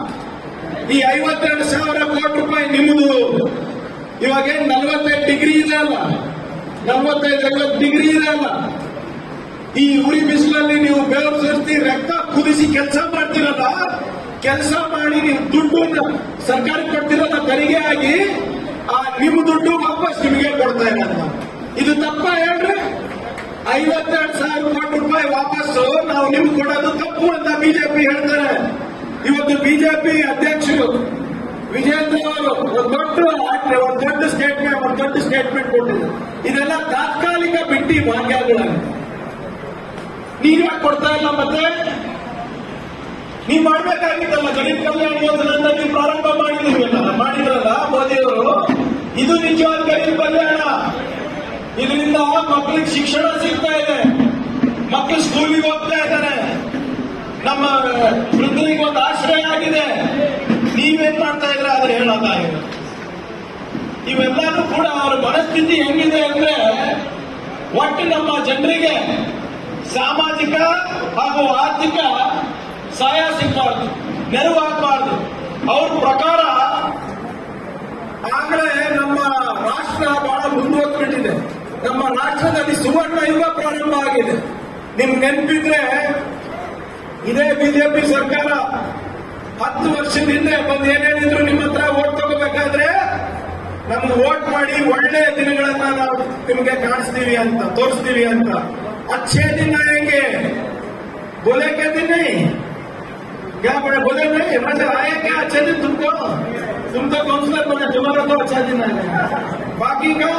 ಈ ಐವತ್ತೆರಡು ಸಾವಿರ ಕೋಟಿ ರೂಪಾಯಿ ನಿಮ್ಮದು. ಇವಾಗೇನು ನಲವತ್ತೈದು ಡಿಗ್ರಿ ಇದೆ ಅಲ್ಲ, ನಲವತ್ತೈದು ಐವತ್ತು ಡಿಗ್ರಿ ಇದೆ ಅಲ್ಲ. ಈ ಉರಿ ಬಿಸಿಲಲ್ಲಿ ನೀವು ಬೆವರು ಸುರಿಸಿ ರಕ್ತ ಕುದಿಸಿ ಕೆಲಸ ಮಾಡ್ತಿರಲ್ಲ, ಕೆಲಸ ಮಾಡಿ ನೀವು ದುಡ್ಡು ಸರ್ಕಾರ ಕೊಡ್ತಿರೋದ ತೆರಿಗೆ ಆಗಿ ಆ ನಿಮ್ಮ ದುಡ್ಡು ವಾಪಸ್ ನಿಮಗೆ ಕೊಡ್ತಾ ಇರಲ್ಲ. ಇದು ತಪ್ಪ ಹೇಳ್ರಿ? ಐವತ್ತೆರಡು ಸಾವಿರ ಕೋಟಿ ರೂಪಾಯಿ ವಾಪಸ್ಸು ನಾವು ನಿಮ್ಗೆ ಕೊಡೋದು ತಪ್ಪು ಅಂತ ಬಿಜೆಪಿ ಹೇಳ್ತಾರೆ. ಇವತ್ತು ಬಿಜೆಪಿ ಅಧ್ಯಕ್ಷರು ವಿಜೇಂದ್ರ ಅವರು ಒಂದು ದೊಡ್ಡ ಒಂದು ದೊಡ್ಡ ಸ್ಟೇಟ್ಮೆಂಟ್ ಒಂದು ದೊಡ್ಡ ಸ್ಟೇಟ್ಮೆಂಟ್ ಕೊಟ್ಟಿದ್ದಾರೆ. ಇದೆಲ್ಲ ತಾತ್ಕಾಲಿಕ ಬಿಟ್ಟಿ ಭಾಗ್ಯಗಳಾಗಿದೆ. ನೀವ್ಯಾಕೆ ಕೊಡ್ತಾ ಇಲ್ಲ? ಮತ್ತೆ ನೀವು ಮಾಡ್ಬೇಕಾಗಿತ್ತಲ್ಲ. ಗರೀಬ್ ಕಲ್ಯಾಣ ಯೋಜನೆ ಅಂತ ನೀವು ಪ್ರಾರಂಭ ಮಾಡಿದ್ರಲ್ಲ ಮಾಡಿದ್ರಲ್ಲ ಮೋದಿಯವರು. ಇದು ನಿಜವಾದ ಗರೀಬ್ ಕಲ್ಯಾಣ. ಇದರಿಂದ ಮಕ್ಕಳಿಗೆ ಶಿಕ್ಷಣ ಸಿಗ್ತಾ ಇದೆ, ಮಕ್ಕಳು ಸ್ಕೂಲಿಗೆ ಹೋಗ್ತಾ ಇದ್ದಾರೆ, ನಮ್ಮ ವೃದ್ಧರಿಗೆ ಒಂದು ಆಶ್ರಯ ಆಗಿದೆ. ನೀವೇನ್ ಮಾಡ್ತಾ ಇದ್ರೆ ಆದ್ರೆ ಹೇಳೋದಾಗಿದೆ. ಇವೆಲ್ಲರೂ ಕೂಡ ಅವರ ಮನಸ್ಥಿತಿ ಹೆಂಗಿದೆ ಅಂದ್ರೆ, ಒಟ್ಟು ನಮ್ಮ ಜನರಿಗೆ ಸಾಮಾಜಿಕ ಹಾಗೂ ಆರ್ಥಿಕ ಸಹಾಯ ಸಿಗಬಾರ್ದು, ನೆರವು ಆಗಬಾರ್ದು. ಅವ್ರ ಪ್ರಕಾರ ಆಗಲೇ ನಮ್ಮ ರಾಷ್ಟ್ರ ಬಹಳ ಮುಂದುವರೆದಿದೆ. ನಮ್ಮ ರಾಷ್ಟ್ರದಲ್ಲಿ ಸುವರ್ಣ ಯುಗ ಪ್ರಾರಂಭ ಆಗಿದೆ. ನಿಮ್ಗೆ ನೆನಪಿದ್ರೆ ಇದೇ ಬಿಜೆಪಿ ಸರ್ಕಾರ ಹತ್ತು ವರ್ಷದ ಹಿಂದೆ ಬಂದು ಏನೇನಿದ್ರು ನಿಮ್ಮ ಹತ್ರ ಓಟ್ ತಗೋಬೇಕಾದ್ರೆ ನಮ್ಗೆ ಓಟ್ ಮಾಡಿ ಒಳ್ಳೆಯ ದಿನಗಳನ್ನ ನಾವು ನಿಮಗೆ ಕಾಣಿಸ್ತೀವಿ ಅಂತ ತೋರಿಸ್ತೀವಿ ಅಂತ. अच्छे दिन आएंगे, बोले क्या दिन नहीं? क्या बड़े बोले नहीं? मतलब आए क्या अच्छे दिन तुमको? तुम तो काउंसलर बने, तुम्हारा तो अच्छा दिन आएगा. बाकी का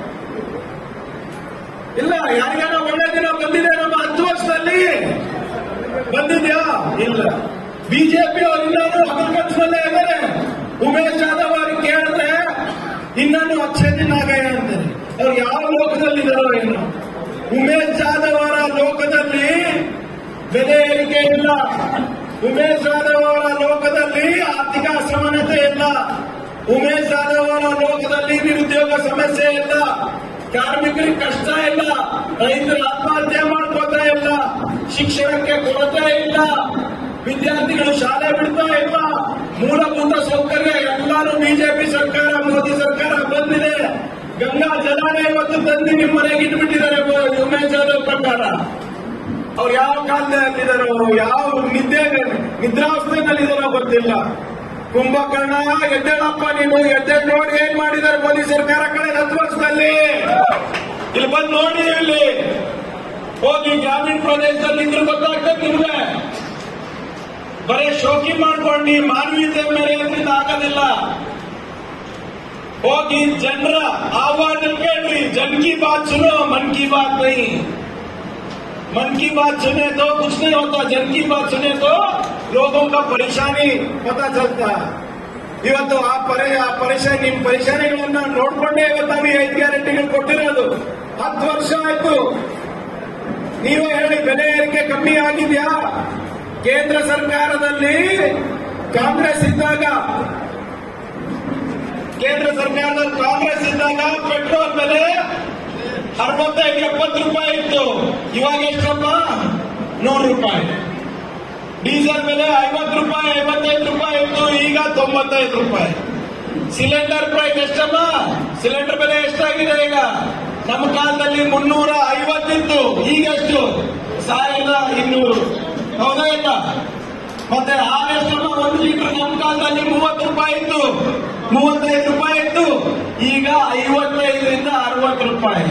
ಇಲ್ಲ. ಯಾರಿಗಾನ ಒಳ್ಳೆ ದಿನ ಬಂದಿದೆ ನಮ್ಮ ಹತ್ತು ವರ್ಷದಲ್ಲಿ? ಬಂದಿದ್ಯಾ? ಇಲ್ಲ. ಬಿಜೆಪಿ ಅವರು ಇನ್ನೂ ಹಗಲ್ಕನಸಲ್ಲೇ ಇದ್ದಾರೆ. ಉಮೇಶ್ ಜಾಧವ್ ಅವ್ರಿಗೆ ಕೇಳಿದ್ರೆ ಇನ್ನೂ ಅಚ್ಚೇ ದಿನ ಆಗಯ ಅಂತಾರೆ. ಅವ್ರು ಯಾವ ಲೋಕದಲ್ಲಿದ್ದಾರೋ ಏನು? ಉಮೇಶ್ ಜಾಧವ್ ಅವರ ಲೋಕದಲ್ಲಿ ಬೆಲೆ ಏರಿಕೆ ಇಲ್ಲ. ಉಮೇಶ್ ಜಾಧವ್ ಅವರ ಲೋಕದಲ್ಲಿ ಆರ್ಥಿಕ ಅಸಮಾನತೆ ಇಲ್ಲ. ಉಮೇಶ್ ಜಾಧವ್ ಅವರ ಲೋಕದಲ್ಲಿ ನಿರುದ್ಯೋಗ ಸಮಸ್ಯೆ ಇಲ್ಲ, ಕಾರ್ಮಿಕರಿಗೆ ಕಷ್ಟ ಇಲ್ಲ, ರೈತರು ಆತ್ಮಹತ್ಯೆ ಮಾಡ್ಕೋತಾ ಇಲ್ಲ, ಶಿಕ್ಷಣಕ್ಕೆ ಕೊರತೆ ಇಲ್ಲ, ವಿದ್ಯಾರ್ಥಿಗಳು ಶಾಲೆ ಬಿಡ್ತಾ ಇಲ್ಲ, ಮೂಲಭೂತ ಸೌಕರ್ಯ ಎಲ್ಲರೂ ಬಿಜೆಪಿ ಸರ್ಕಾರ ಮೋದಿ ಸರ್ಕಾರ ಬಂದಿದೆ. ಗಂಗಾ ಜಲಾನ ಇವತ್ತು ತಂದು ನಿಮ್ಮ ಮನೆಗೆ ಇಟ್ಬಿಟ್ಟಿದ್ದಾರೆ ಉಮೇಶ್ ಜಾಧವ್ ಪ್ರಕಾರ. ಅವ್ರು ಯಾವ ಕಾಲದಲ್ಲಿದ್ದಾರೋ, ಯಾವ ನಿದ್ದೆ ನಿದ್ರಾವಸ್ಥೆನಲ್ಲಿದ್ದಾರೋ ಗೊತ್ತಿಲ್ಲ. ಕುಂಭಕರ್ಣ ಎದ್ದೇಳಪ್ಪ ನೀನು, ಎದ್ದೇಳು ನೋಡಿ ಏನ್ ಮಾಡಿದ್ದಾರೆ ಮೋದಿ ಸರ್ಕಾರ ಕಳೆದ ಹತ್ತು ವರ್ಷದಲ್ಲಿ. ಇಲ್ಲಿ ಬಂದು ನೋಡಿ, ಇಲ್ಲಿ ಹೋಗಿ ಗ್ರಾಮೀಣ ಪ್ರದೇಶದಲ್ಲಿ ಇದ್ರು ಗೊತ್ತಾಗ್ತದೆ ನಿಮ್ಗೆ. ಬರೀ ಶೋಕಿ ಮಾಡ್ಕೊಂಡು ಮಾನವೀಯತೆ ಮೇಲೆ ಏನಿಂದ ಆಗೋದಿಲ್ಲ. ಹೋಗಿ ಜನರ आवाज ಕೇಳ್ರಿ. जन की बात सुनो, मन की बात नहीं. मन की बात सुने तो कुछ नहीं होता, जन की बात सुने तो लोगों का परेशानी पता चलता है. ಇವತ್ತು ಆ ಪರಿ ಆ ಪರಿಶೀಲನೆ ನಿಮ್ ಪರಿಶೀಲನೆಗಳನ್ನ ನೋಡ್ಕೊಂಡೇ ಇವತ್ತು ನಾವು ಈ ಐದು ಗ್ಯಾರಂಟಿಗಳು ಕೊಟ್ಟಿರೋದು. ಹತ್ತು ವರ್ಷ ಆಯ್ತು. ನೀವೇ ಹೇಳಿ, ಬೆಲೆ ಏರಿಕೆ ಕಮ್ಮಿ ಆಗಿದ್ಯಾ? ಕೇಂದ್ರ ಸರ್ಕಾರದಲ್ಲಿ ಕಾಂಗ್ರೆಸ್ ಇದ್ದಾಗ ಕೇಂದ್ರ ಸರ್ಕಾರದಲ್ಲಿ ಕಾಂಗ್ರೆಸ್ ಇದ್ದಾಗ ಪೆಟ್ರೋಲ್ ಬೆಲೆ ಅರವತ್ತೈದು ಎಪ್ಪತ್ತು ರೂಪಾಯಿ ಇತ್ತು. ಇವಾಗ ಎಷ್ಟಪ್ಪ? ನೂರು ರೂಪಾಯಿ. ಡೀಸೆಲ್ ಬೆಲೆ ಐವತ್ತು ರೂಪಾಯಿ ಐವತ್ತೈದು ರೂಪಾಯಿ ಇತ್ತು, ಈಗ ತೊಂಬತ್ತೈದು ರೂಪಾಯಿ. Cylinder price ಎಷ್ಟಮ್ಮ? ಸಿಲಿಂಡರ್ ಬೆಲೆ ಎಷ್ಟಾಗಿದೆ ಈಗ? ನಮ್ಮ ಕಾಲದಲ್ಲಿ ಮುನ್ನೂರ ಐವತ್ತಿತ್ತು, ಈಗ ಎಷ್ಟು? ಸಾವಿರದ ಇನ್ನೂರು. ಹೌದಾ ಇಲ್ಲ? ಮತ್ತೆ ಹಾಲು ಎಷ್ಟಮ್ಮ? ಒಂದು ಲೀಟರ್ ನಮ್ಮ ಕಾಲದಲ್ಲಿ ಮೂವತ್ತು ರೂಪಾಯಿ ಇತ್ತು, ಮೂವತ್ತೈದು ರೂಪಾಯಿ ಇತ್ತು, ಈಗ ಐವತ್ತೈದರಿಂದ ಅರವತ್ತು ರೂಪಾಯಿ.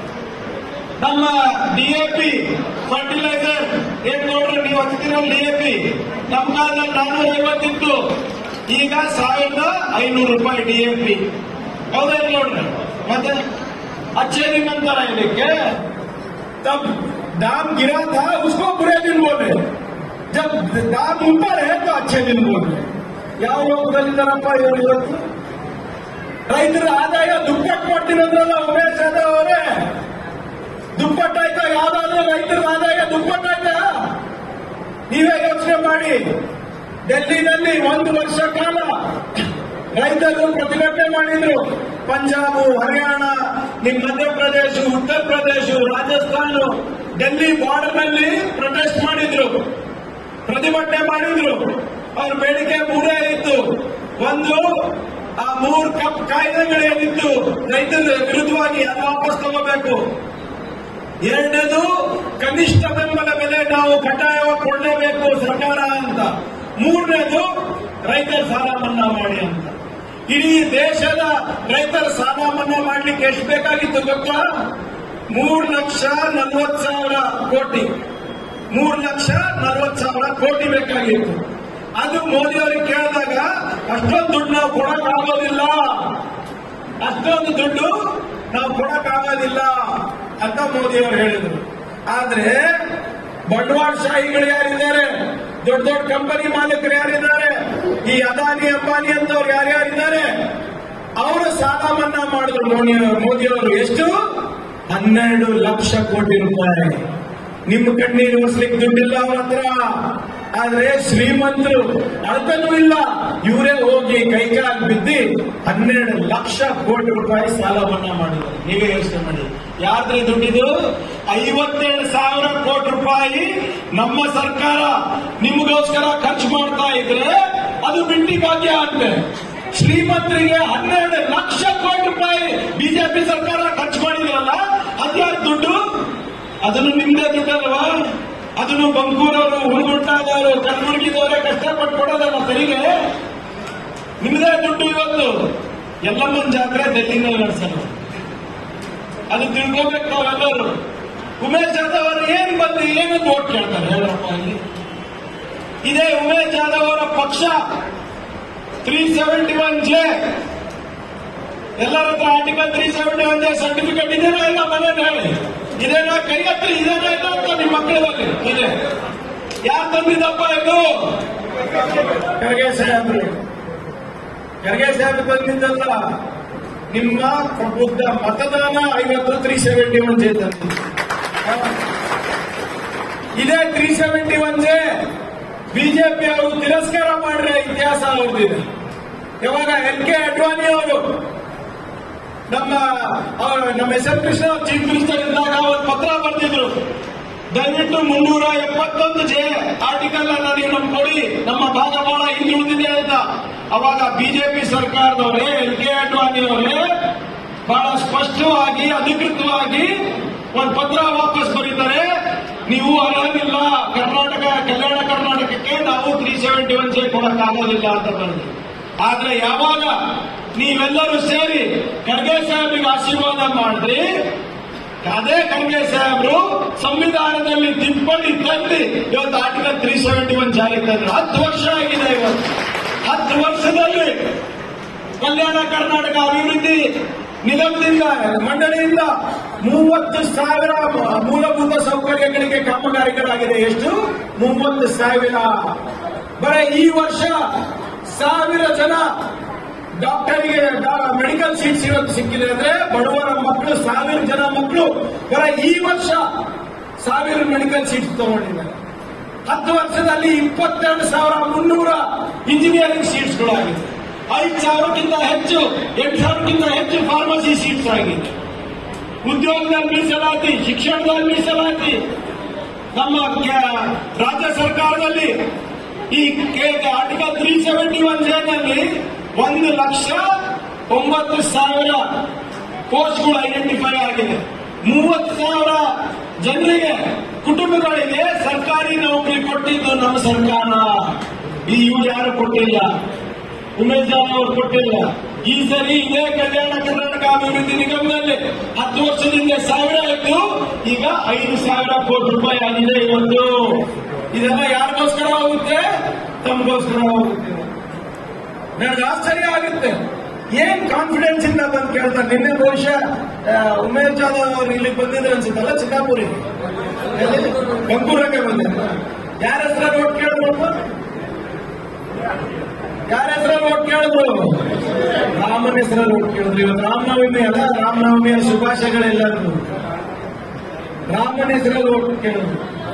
ನಮ್ಮ ಡಿಎಪಿ ಫರ್ಟಿಲೈಸರ್ ಏನ್ ನೋಡ್ರಿ, ನೀವು ಹಚ್ಚಿರೋ ಡಿಎಪಿ ನಮ್ಮ ಕಾಲದಲ್ಲಿ ನಾನೂರ ಐವತ್ತಿತ್ತು, ಈಗ ಸಾವಿರದ ಐನೂರು ರೂಪಾಯಿ ಡಿಎಪಿ. ಹೌದಾ ಇಲ್ಲ ನೋಡ್ರಿ? ಮತ್ತೆ अच्छे दिन अंतर है लेके तब दाम गिरा था उसको बुरे दिन बोले, जब दाम ऊपर है तो अच्छे दिन बोले. ಯಾವ ಲೋಕದಲ್ಲಿದ್ದಾರಪ್ಪ ಇವರು? ಇವತ್ತು ರೈತರ ಆದಾಯ ದುಪ್ಪಟ್ಟು ಮಾಡ್ತಿರೋದ್ರಲ್ಲ ಉಮೇಶ್ ಯಾದವ್ ಅವರೇ. ದುಪ್ಪಟ್ಟಾಯ್ತಾ? ಯಾವ್ದಾದ್ರೂ ರೈತರ ಆದಾಯ ದುಪ್ಪಟ್ಟಾಯ್ತಾ? ನೀವೇ ಯೋಚನೆ ಮಾಡಿ. ಡೆಲ್ಲಿನಲ್ಲಿ ಒಂದು ವರ್ಷ ಕಾಲ ರೈತರು ಪ್ರತಿಭಟನೆ ಮಾಡಿದ್ರು. ಪಂಜಾಬ್, ಹರಿಯಾಣ, ನಿಮ್ ಮಧ್ಯಪ್ರದೇಶ, ಉತ್ತರ ಪ್ರದೇಶ, ರಾಜಸ್ಥಾನ, ಡೆಲ್ಲಿ ಬಾರ್ಡರ್ ನಲ್ಲಿ ಪ್ರೊಟೆಸ್ಟ್ ಮಾಡಿದ್ರು, ಪ್ರತಿಭಟನೆ ಮಾಡಿದ್ರು. ಅವ್ರ ಬೇಡಿಕೆ ಮೂರೇ ಇತ್ತು. ಒಂದು, ಆ ಮೂರು ಕಪ್ ಕಾಯ್ದೆಗಳೇನಿತ್ತು ರೈತರ ವಿರುದ್ಧವಾಗಿ ಅದು ವಾಪಸ್ ತಗೋಬೇಕು. ಎರಡನೇದು, ಕನಿಷ್ಠ ಬೆಂಬಲ ಬೆಲೆ ನಾವು ಕಡ್ಡಾಯವಾಗಿ ಕೊಡಲೇಬೇಕು ಸರ್ಕಾರ ಅಂತ. ಮೂರನೇದು, ರೈತರ ಸಾಲ ಮನ್ನಾ ಮಾಡಿ ಅಂತ. ಇಡೀ ದೇಶದ ರೈತರ ಸಾಲ ಮನ್ನಾ ಮಾಡ್ಲಿಕ್ಕೆ ಎಷ್ಟು ಬೇಕಾಗಿತ್ತು ಗೊತ್ತಾ? ಮೂರು ಲಕ್ಷ ನಲ್ವತ್ತು ಸಾವಿರ ಕೋಟಿ ಮೂರು ಲಕ್ಷ ನಲ್ವತ್ತು ಸಾವಿರ ಕೋಟಿ ಬೇಕಾಗಿತ್ತು. ಅದು ಮೋದಿ ಅವರಿಗೆ ಕೇಳಿದಾಗ ಅಷ್ಟೊಂದು ದುಡ್ಡು ನಾವು ಕೊಡಕ್ಕಾಗೋದಿಲ್ಲ, ಅಷ್ಟೊಂದು ದುಡ್ಡು ನಾವು ಕೊಡಕ್ಕಾಗೋದಿಲ್ಲ ಅಂತ ಮೋದಿ ಅವರು ಹೇಳಿದರು. ಆದ್ರೆ ಬಂಡವಾಳಶಾಹಿಗಳು ಯಾರಿದ್ದಾರೆ, ದೊಡ್ಡ ದೊಡ್ಡ ಕಂಪನಿ ಮಾಲೀಕರು ಯಾರಿದ್ದಾರೆ, ಈ ಅದಾನಿ ಅಂಬಾನಿ ಅಂತವ್ರು ಯಾರ್ಯಾರಿದ್ದಾರೆ, ಅವರು ಸಾಲ ಮನ್ನಾ ಮಾಡಿದ್ರು ಮೋದಿ ಅವರು. ಎಷ್ಟು? ಹನ್ನೆರಡು ಲಕ್ಷ ಕೋಟಿ ರೂಪಾಯಿ. ನಿಮ್ಮ ಕಣ್ಣೀರು ಒರೆಸ್ಲಿಕ್ಕೆ ದುಡ್ಡಿಲ್ಲ ಅವ್ರ ಹತ್ರ. ಆದ್ರೆ ಶ್ರೀಮಂತರು ಅರ್ಥನೂ ಇಲ್ಲ, ಇವರೇ ಹೋಗಿ ಕೈಕಾಲು ಬಿದ್ದಿ ಹನ್ನೆರಡು ಲಕ್ಷ ಕೋಟಿ ರೂಪಾಯಿ ಸಾಲ ಮನ್ನಾ ಮಾಡಿದ್ರು. ನೀವೇ ಯೋಚನೆ ಮಾಡಿ, ಯಾರ್ದ್ರಿ ದುಡ್ಡಿದು? ಐವತ್ತೇಳು ಸಾವಿರ ಕೋಟಿ ರೂಪಾಯಿ ನಮ್ಮ ಸರ್ಕಾರ ನಿಮಗೋಸ್ಕರ ಖರ್ಚು ಮಾಡ್ತಾ ಇದ್ರೆ ಅದು ಬಿಟ್ಟಿ ಭಾಗ್ಯ ಆಗ್ತದೆ. ಶ್ರೀಮಂತರಿಗೆ ಹನ್ನೆರಡು ಲಕ್ಷ ಕೋಟಿ ರೂಪಾಯಿ ಬಿಜೆಪಿ ಸರ್ಕಾರ ಖರ್ಚು ಮಾಡಿದ್ರಲ್ಲ, ಅದ್ಯಾರ ದುಡ್ಡು? ಅದನ್ನು ನಿಮ್ದೇ ದುಡ್ಡಲ್ವಾ? ಅದನ್ನು ಬಂಕೂರವರು, ಹುಣಗುಂಟಾದವರು, ಕಲಬುರಗಿದವರೇ ಕಷ್ಟಪಟ್ಟು ಕೊಡೋದಲ್ಲ ಸರಿಗೆ. ನಿಮ್ದೇ ದುಡ್ಡು. ಇವತ್ತು ಎಲ್ಲಮ್ಮನ ಜಾತ್ರೆ ಡೆಲ್ಲಿನಲ್ಲಿ ನಡೆಸಲ್ಲ, ಅದು ತಿಳ್ಕೋಬೇಕು ನಾವೆಲ್ಲರೂ. ಉಮೇಶ್ ಯಾದವ್ ಅವರು ಏನ್ ಬಂದು ಏನು ಓಟ್ ಕೇಳ್ತಾರೆ ಹೇಳಪ್ಪ? ಇಲ್ಲಿ ಇದೇ ಉಮೇಶ್ ಯಾದವ್ ಅವರ ಪಕ್ಷ ತ್ರೀ ಸೆವೆಂಟಿ ಒನ್ ಜೆ ಎಲ್ಲರ ಹತ್ರ article three seventy one J certificate ಇದೇನಾ ಇಲ್ಲ ಮನೇಲಿ ಹೇಳಿ? ಇದೇನಾ? ಕೈ ಹತ್ರ ಇದೇನಾ ಇಲ್ಲ ಅಂತ ನಿಮ್ಮ ಮಕ್ಕಳಲ್ಲಿ ಇದೆ. ಯಾರು ತಂದಿದ್ದಪ್ಪ ಇದು? ಖರ್ಗೆ ಸಾಹೇಬ್ರು. ಖರ್ಗೆ ಸಾಹೇಬ್ ತಂದಿದ್ದಲ್ಲ, ನಿಮ್ಮ ಪ್ರಬುದ್ಧ ಮತದಾನ ಐವತ್ತು ತ್ರೀ ಸೆವೆಂಟಿ ಒನ್ ಜೆ ತಂದಿದ್ದು. ಇದೇ three seventy one J BJP ಅವರು ತಿರಸ್ಕಾರ ಮಾಡಿರೋ ಇತಿಹಾಸ ಅವ್ರದ್ದಿದೆ. ಯಾವಾಗ ಎಲ್ ಕೆ ಅಡ್ವಾಣಿ ಅವರು ನಮ್ಮ ನಮ್ಮ S M Krishna chief minister ಇದ್ದಾಗ ಅವರು ಪತ್ರ ಬರೆದಿದ್ರು, ದಯವಿಟ್ಟು ಮುನ್ನೂರ ಎಪ್ಪತ್ತೊಂದು ಜೆ ಆರ್ಟಿಕಲ್ ಅನ್ನ ನೀವು ನಮ್ಗೆ ಕೊಡಿ, ನಮ್ಮ ಭಾಗ ಬಹಳ ಹಿಂದುಳಿದಿದೆ ಅಂತ. ಅವಾಗ ಬಿಜೆಪಿ ಸರ್ಕಾರದವರೇ, ಎಲ್ ಕೆ ಅಡ್ವಾಣಿ ಅವರೇ ಬಹಳ ಸ್ಪಷ್ಟವಾಗಿ ಅಧಿಕೃತವಾಗಿ ಒಂದು ಪತ್ರ ವಾಪಸ್ ಬರೀತಾರೆ, ನೀವು ಅರ್ಹರಿಲ್ಲ, ಕರ್ನಾಟಕ ಕಲ್ಯಾಣ ಕರ್ನಾಟಕಕ್ಕೆ ನಾವು ತ್ರೀ ಸೆವೆಂಟಿ ಒನ್ ಜೆ ಕೊಡಕ್ಕಾಗೋದಿಲ್ಲ ಅಂತ ಬರೆದು. ಆದ್ರೆ ಯಾವಾಗ ನೀವೆಲ್ಲರೂ ಸೇರಿ ಖರ್ಗೆ ಸಾಹೇಬ್ರಿಗೆ ಆಶೀರ್ವಾದ ಮಾಡಿದ್ರಿ, ಅದೇ ಖರ್ಗೆ ಸಾಹೇಬ್ರು ಸಂವಿಧಾನದಲ್ಲಿ ತಿದ್ದುಪಡಿ ತಂದು ಇವತ್ತು ಆರ್ಟಿಕಲ್ ತ್ರೀ ಸೆವೆಂಟಿ ಒನ್ ಜಾರಿ ತಂದ್ರು. ಹತ್ತು ವರ್ಷ ಆಗಿದೆ. ಇವತ್ತು ಹತ್ತು ವರ್ಷದಲ್ಲಿ ಕಲ್ಯಾಣ ಕರ್ನಾಟಕ ಅಭಿವೃದ್ಧಿ ನಿಗಮದಿಂದ ಮಂಡಳಿಯಿಂದ ಮೂವತ್ತು ಸಾವಿರ ಮೂಲಭೂತ ಸೌಕರ್ಯಗಳಿಗೆ ಕಾಮಗಾರಿಗಳಾಗಿದೆ. ಎಷ್ಟು? ಮೂವತ್ತು ಸಾವಿರ. ಬರೀ ಈ ವರ್ಷ ಸಾವಿರ ಜನ ಡಾಕ್ಟರ್ಗೆ ಮೆಡಿಕಲ್ ಸೀಟ್ಸ್ ಇವತ್ತು ಸಿಕ್ಕಿದೆ ಅಂದ್ರೆ ಬಡವರ ಮಕ್ಕಳು ಸಾವಿರ ಜನ ಮಕ್ಕಳು ಬರ ಈ ವರ್ಷ ಸಾವಿರ ಮೆಡಿಕಲ್ ಸೀಟ್ಸ್ ತಗೊಂಡಿದ್ದಾರೆ. ಹತ್ತು ವರ್ಷದಲ್ಲಿ ಇಪ್ಪತ್ತೆರಡು ಸಾವಿರ ಮುನ್ನೂರ ಇಂಜಿನಿಯರಿಂಗ್ ಸೀಟ್ಸ್ಗಳಾಗಿದೆ. ಐದು ಸಾವಿರಕ್ಕಿಂತ ಹೆಚ್ಚು ಎಂಟು ಸಾವಿರಕ್ಕಿಂತ ಹೆಚ್ಚು ಫಾರ್ಮಸಿ ಸೀಟ್ಸ್ ಆಗಿದೆ. ಉದ್ಯೋಗದಲ್ಲಿ ಮೀಸಲಾತಿ, ಶಿಕ್ಷಣದಲ್ಲಿ ಮೀಸಲಾತಿ, ನಮ್ಮ ರಾಜ್ಯ ಸರ್ಕಾರದಲ್ಲಿ ಈ ಆರ್ಟಿಕಲ್ ತ್ರೀ ಸೆವೆಂಟಿ ಒನ್ ಜೇನಲ್ಲಿ ಒಂದು ಲಕ್ಷ ಒಂಬತ್ತು ಸಾವಿರ ಪೋಸ್ಟ್ಗಳು ಐಡೆಂಟಿಫೈ ಆಗಿದೆ. ಮೂವತ್ತು ಸಾವಿರ ಜನರಿಗೆ ಕುಟುಂಬಗಳಿಗೆ ಸರ್ಕಾರಿ ನೌಕರಿ ಕೊಟ್ಟಿದ್ದು ನಮ್ಮ ಸರ್ಕಾರ. ಈ ಇವ್ರು ಯಾರು ಕೊಟ್ಟಿಲ್ಲ, ಉಮೇಶ್ ಜಾಧವ್ ಅವರು ಕೊಟ್ಟಿಲ್ಲ. ಈ ಸರಿ ಇದೇ ಕಲ್ಯಾಣ ಕರ್ನಾಟಕ ಅಭಿವೃದ್ಧಿ ನಿಗಮದಲ್ಲಿ ಹತ್ತು ವರ್ಷದಿಂದ ಸಾವಿರ ಇತ್ತು, ಈಗ ಐದು ಸಾವಿರ ಕೋಟಿ ರೂಪಾಯಿ ಆಗಿದೆ ಇವತ್ತು. ಇದೆಲ್ಲ ಯಾರಿಗೋಸ್ಕರ ಹೋಗುತ್ತೆ? ತಮಗೋಸ್ಕರ ಹೋಗುತ್ತೆ. ನನಗೆ ಆಶ್ಚರ್ಯ ಆಗುತ್ತೆ, ಏನ್ ಕಾನ್ಫಿಡೆನ್ಸ್ ಇಂದ ಬಂದು ಕೇಳ್ತಾರೆ. ನಿನ್ನೆ ಬಹುಶಃ ಉಮೇಶ್ ಜಾಧವ್ ಅವರು ಇಲ್ಲಿ ಬಂದಿದ್ರೆ ಅನ್ಸುತ್ತಲ್ಲ, ಚಿಕ್ಕಾಪುರಿಗೆ ಗಂಗೂರಕ್ಕೆ ಬಂದಿದ್ರು. ಯಾರ ಹೆಸರಲ್ಲಿ ಓಟ್ ಕೇಳಿದ್ರು? ಯಾರ ಹೆಸರಲ್ಲಿ ಓಟ್ ಕೇಳಿದ್ರು? ರಾಮನ ಹೆಸರಲ್ಲಿ ಓಟ್ ಕೇಳಿದ್ರು. ಇವತ್ತು ರಾಮನವಮಿ ಅಲ್ಲ, ರಾಮನವಮಿಯ ಶುಭಾಶಯಗಳೆಲ್ಲರೂ. ರಾಮನ ಹೆಸರಲ್ಲಿ ಓಟ್ ಕೇಳಿದ್ರು.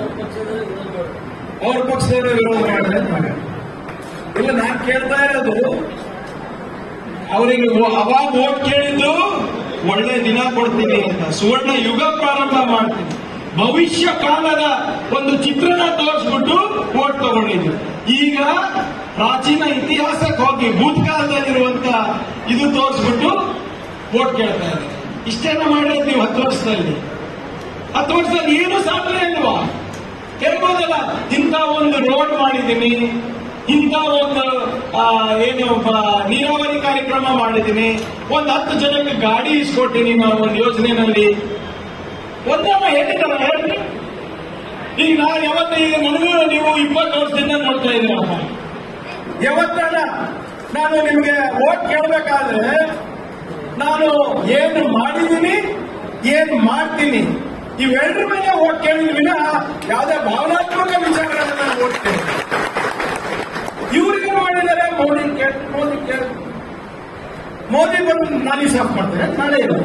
ಅವ್ರ ಪಕ್ಷದವರು ವಿರೋಧ ಮಾಡಿದ್ರೆ ಇಲ್ಲ, ನಾನ್ ಕೇಳ್ತಾ ಇರೋದು ಅವರಿಗೆ ಅವಾಗ ಓಟ್ ಕೇಳಿದ್ದು ಒಳ್ಳೆ ದಿನ ಕೊಡ್ತೀನಿ ಅಂತ, ಸುವರ್ಣ ಯುಗ ಪ್ರಾರಂಭ ಮಾಡ್ತೀನಿ, ಭವಿಷ್ಯ ಕಾಲದ ಒಂದು ಚಿತ್ರಣ ತೋರಿಸ್ಬಿಟ್ಟು ಓಟ್ ತಗೊಂಡಿದ್ರು. ಈಗ ಪ್ರಾಚೀನ ಇತಿಹಾಸಕ್ಕೆ ಹೋಗಿ ಭೂತಕಾಲದಲ್ಲಿರುವಂತ ಇದು ತೋರಿಸ್ಬಿಟ್ಟು ಓಟ್ ಕೇಳ್ತಾ ಇದ್ದಾರೆ. ಇಷ್ಟೇನ ಮಾಡಿರೋದು ನೀವು ಹತ್ತು ವರ್ಷದಲ್ಲಿ. ಹತ್ತು ವರ್ಷದಲ್ಲಿ ಏನು ಸಾಧನೆ ಇಲ್ವಾ? ಹೇಳ್ಬೋದಲ್ಲ, ಇಂಥ ಒಂದು ರೋಡ್ ಮಾಡಿದ್ದೀನಿ, ಇಂಥ ಒಂದು ಏನು ನೀರಾವರಿ ಕಾರ್ಯಕ್ರಮ ಮಾಡಿದ್ದೀನಿ, ಒಂದು ಹತ್ತು ಜನಕ್ಕೆ ಗಾಡಿ ಇಸ್ಕೊಟ್ಟಿನಿ ನಾವು ಒಂದು ಯೋಜನೆಯಲ್ಲಿ. ಒಂದನ್ನ ಹೇಳಿದಾರ ಹೇಳಿ. ಈಗ ನಾನು ಯಾವತ್ತ ಈಗ ನನಗೂ ನೀವು ಇಪ್ಪತ್ತು ವರ್ಷದಿಂದ ನೋಡ್ತಾ ಇದ್ದೀರಪ್ಪ. ಯಾವತ್ತಲ್ಲ ನಾನು ನಿಮ್ಗೆ ಓಟ್ ಕೇಳಬೇಕಾದ್ರೆ ನಾನು ಏನು ಮಾಡಿದ್ದೀನಿ, ಏನ್ ಮಾಡ್ತೀನಿ, ಇವೆರಡರ ಮೇಲೆ ಓಟ್ ಕೇಳಿದ್ವಿ ವಿನ ಯಾವುದೇ ಭಾವನಾತ್ಮಕ ವಿಚಾರಗಳನ್ನ ನಾನು ಓಟ್ ಕೇಳಿ. ಇವ್ರಿಗೆ ಮಾಡಿದರೆ ಮೋದಿ ಕೇಳಿ ಮೋದಿ ಕೇಳಿ ಮೋದಿ ಬಂದು ನಾಲಿ ಸಾಫ್ ಮಾಡ್ತಾರೆ. ನಾಳೆ ಇಲ್ಲ,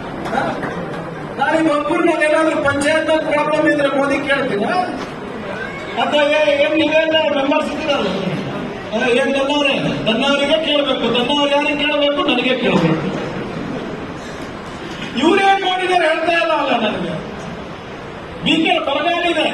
ನಾಳೆ ಒಬ್ಬರನ್ನ ಏನಾದ್ರೂ ಪಂಚಾಯತ್ ಪ್ರಾಬ್ಲಮ್ ಇದ್ರೆ ಮೋದಿ ಕೇಳ್ತೀನ ಅಥವಾ ಏನ್ ನೀವೆಲ್ಲ ಮೆಂಬರ್ಸ್ ಇದ್ದೀರಲ್ಲ, ಏನ್ ದನ್ನವ್ರೆ ದನ್ನವರಿಗೆ ಕೇಳಬೇಕು, ದನ್ನವ್ರು ಯಾರಿಗೆ ಕೇಳಬೇಕು? ನನಗೆ ಕೇಳಬೇಕು. ಇವ್ರೇನ್ ಮಾಡಿದ್ದಾರೆ ಹೇಳ್ತಾ ಇಲ್ಲ ಅಲ್ಲ ನನಗೆ. ಬೀಕೆ ಬರಗಾಲಿದೆ.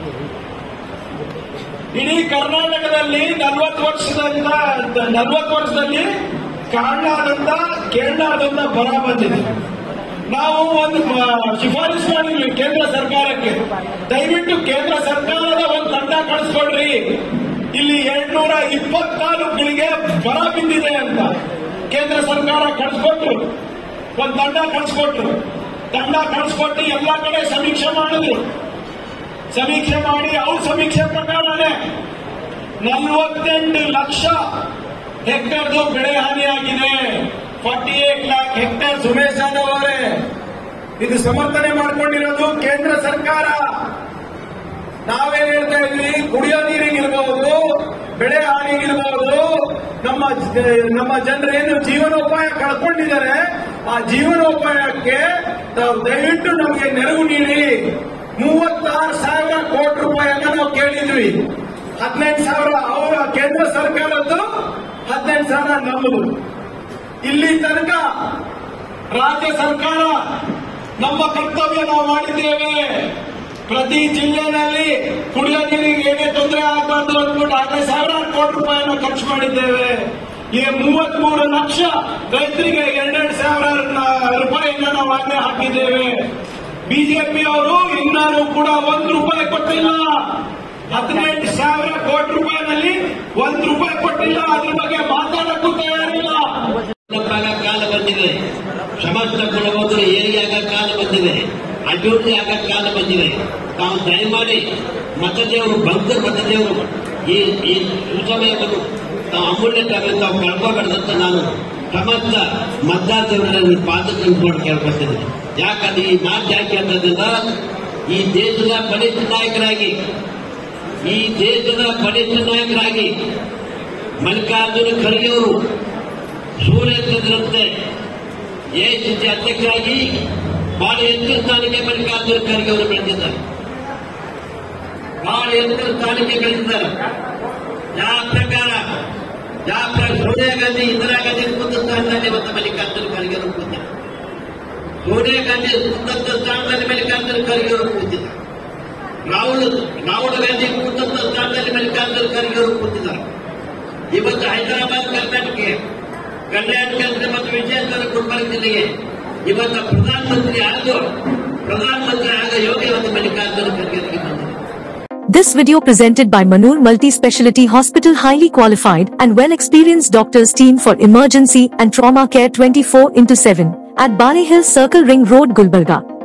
ಇಡೀ ಕರ್ನಾಟಕದಲ್ಲಿ ನಲ್ವತ್ತು ವರ್ಷದಿಂದ ನಲ್ವತ್ತು ವರ್ಷದಲ್ಲಿ ಕಾರಣಾದಂತ ಕೇರಳಾದಂತ ಬರ ಬಂದಿದೆ. ನಾವು ಒಂದು ಶಿಫಾರಸು ಮಾಡಿದ್ವಿ ಕೇಂದ್ರ ಸರ್ಕಾರಕ್ಕೆ, ದಯವಿಟ್ಟು ಕೇಂದ್ರ ಸರ್ಕಾರದ ಒಂದು ತಂಡ ಕಳಿಸ್ಕೊಡ್ರಿ, ಇಲ್ಲಿ ಎರಡ್ನೂರ ಇಪ್ಪತ್ತು ತಾಲೂಕುಗಳಿಗೆ ಬರ ಬಿದ್ದಿದೆ ಅಂತ. ಕೇಂದ್ರ ಸರ್ಕಾರ ಕಳಿಸ್ಕೊಟ್ರು, ಒಂದು ತಂಡ ಕಳಿಸ್ಕೊಟ್ರು. ತಂಡ ಕಳಿಸ್ಕೊಟ್ಟು ಎಲ್ಲಾ ಕಡೆ ಸಮೀಕ್ಷೆ ಮಾಡಿದ್ರು. ಸಮೀಕ್ಷೆ ಮಾಡಿ ಅವ್ರ ಸಮೀಕ್ಷೆ ಪ್ರಕಾರನೇ ನಲವತ್ತೆಂಟು ಲಕ್ಷ ಹೆಕ್ಟರ್ದು ಬೆಳೆ ಹಾನಿಯಾಗಿದೆ. Forty eight lakh hectare. Umesh Jadhav ಅವರೇ, ಇದು ಸಮರ್ಥನೆ ಮಾಡಿಕೊಂಡಿರೋದು ಕೇಂದ್ರ ಸರ್ಕಾರ. ನಾವೇನ್ ಹೇಳ್ತಾ ಇದ್ವಿ, ಕುಡಿಯೋ ನೀರಿಗಿರ್ಬಹುದು, ಬೆಳೆ ಹಾನಿಗಿರ್ಬಹುದು, ನಮ್ಮ ನಮ್ಮ ಜನರೇನು ಜೀವನೋಪಾಯ ಕಳ್ಕೊಂಡಿದ್ದಾರೆ, ಆ ಜೀವನೋಪಾಯಕ್ಕೆ ನಾವು ದಯವಿಟ್ಟು ನಮಗೆ ನೆರವು ನೀಡಿ. ಮೂವತ್ತಾರು ಸಾವಿರ ಕೋಟಿ ರೂಪಾಯಿಯನ್ನ ನಾವು ಕೇಳಿದ್ವಿ. ಹದಿನೆಂಟು ಸಾವಿರ ಅವರ ಕೇಂದ್ರ ಸರ್ಕಾರದ್ದು, ಹದಿನೆಂಟು ಸಾವಿರ ನಮ್ಮದು. ಇಲ್ಲಿ ತನಕ ರಾಜ್ಯ ಸರ್ಕಾರ ನಮ್ಮ ಕರ್ತವ್ಯ ನಾವು ಮಾಡಿದ್ದೇವೆ. ಪ್ರತಿ ಜಿಲ್ಲೆನಲ್ಲಿ ಕುಡಿಯೋ ನೀರಿಗೆ ಏನೇ ತೊಂದರೆ ಆಗಬಾರ್ದು ಅಂದ್ಬಿಟ್ಟು ಹದಿನೈದು ಸಾವಿರ ಕೋಟಿ ರೂಪಾಯಿಯನ್ನು ಖರ್ಚು ಮಾಡಿದ್ದೇವೆ. ಈ ಮೂವತ್ಮೂರು ಲಕ್ಷ ರೈತರಿಗೆ ಎರಡೆರಡು ಸಾವಿರ ರೂಪಾಯಿಯನ್ನ ನಾವು ಆಜ್ಞೆ ಹಾಕಿದ್ದೇವೆ. ಬಿಜೆಪಿ ಅವರು ಇನ್ನಾರು ಕೂಡ ಒಂದು ರೂಪಾಯಿ ಕೊಟ್ಟಿಲ್ಲ. ಹದಿನೆಂಟು ಸಾವಿರ ಕೋಟಿ ರೂಪಾಯಿನಲ್ಲಿ ಒಂದು ರೂಪಾಯಿ ಕೊಟ್ಟಿಲ್ಲ. ಅದ್ರ ಬಗ್ಗೆ ಮಾತಾಡಕ್ಕೂ ತಯಾರಿಲ್ಲ. ಕಾಲ ಬಂದಿದೆ, ಸಮಸ್ತ ಕುಲವಂತರು ಏರಿಕೆ ಆಗ ಕಾಲ ಬಂದಿದೆ, ಅಭಿವೃದ್ಧಿ ಆಗ ಕಾಲ ಬಂದಿದೆ. ತಾವು ದಯಮಾಡಿ ಮತದೇವರು ಭಕ್ತ ಮತದೇವರು ಈ ಈ ಸಮಯವನ್ನು ತಾವು ಅಮೂಲ್ಯ ತಾವು ಕಳ್ಕೋಬೇಡದಂತ ನಾನು ಸಮಸ್ತ ಮತದಾರರಲ್ಲಿ ಪಾದ ತಿಳ್ಕೊಂಡು ಕೇಳ್ಕೊಳ್ತೇನೆ. ಯಾಕಂದ್ರೆ ಈ ಮಾತು ಯಾಕೆ ಅಂತಂದ್ರೆ ಈ ದೇಶದ ಬಲಿಷ್ಠ ನಾಯಕರಾಗಿ ಈ ದೇಶದ ಬಲಿಷ್ಠ ನಾಯಕರಾಗಿ ಮಲ್ಲಿಕಾರ್ಜುನ ಖರ್ಗೆ ಅವರು ಸೂರ್ಯ ಎತ್ತಿದ್ರಂತೆ ಎಐಸಿಸಿ ಅಧ್ಯಕ್ಷರಾಗಿ ಬಹಳ ಎತ್ತಿನ ಸ್ಥಾನಕ್ಕೆ ಮಲ್ಲಿಕಾರ್ಜುನ ಖರ್ಗೆ ಅವರು ಬೆಳೆದಿದ್ದಾರೆ. ಬಹಳ ಎತ್ತಿನ ಸ್ಥಾನಕ್ಕೆ ಬೆಳೆದಿದ್ದಾರೆ. ಯಾವ ಪ್ರಕಾರ ಯಾವ ಪ್ರಕಾರ ಸೋನಿಯಾ ಗಾಂಧಿ ಇಂದಿರಾ ಗಾಂಧಿ ಕೂತ ಸ್ಥಾನದಲ್ಲಿ ಮತ್ತು ಮಲ್ಲಿಕಾರ್ಜುನ ಖರ್ಗೆ ಅವರು ಕೂತಿದ್ದಾರೆ. ಸೋನಿಯಾ ಗಾಂಧಿ ಕೂತಂತ ಸ್ಥಾನದಲ್ಲಿ ಮಲ್ಲಿಕಾರ್ಜುನ ಖರ್ಗೆ ಅವರು ಕೂತಿದ್ದಾರೆ. ರಾಹುಲ್ ರಾಹುಲ್ ಗಾಂಧಿ ಕೂತಂತ ಸ್ಥಾನದಲ್ಲಿ ಮಲ್ಲಿಕಾರ್ಜುನ ಖರ್ಗೆ ಅವರು ಕೂತಿದ್ದಾರೆ. ಇವತ್ತು ಹೈದರಾಬಾದ್ ಕರ್ನಾಟಕಕ್ಕೆ ಕಲ್ಯಾಣ ಕೇಂದ್ರ ಮತ್ತು ವಿಜಯನಗರ ಗುಲ್ಬರ್ಗ ಜಿಲ್ಲೆಗೆ ಇವತ್ತು ಪ್ರಧಾನಮಂತ್ರಿ ಆಗ ಪ್ರಧಾನಮಂತ್ರಿ ಆಗ ಯೋಗ ಇವತ್ತು ಮಲ್ಲಿಕಾರ್ಜುನ ಖರ್ಗೆ ಬಂದರು. This video presented by Manur Multi-Speciality Hospital, highly qualified and well-experienced doctors team for emergency and trauma care twenty-four into seven at Bali Hills Circle Ring Road, Gulbarga.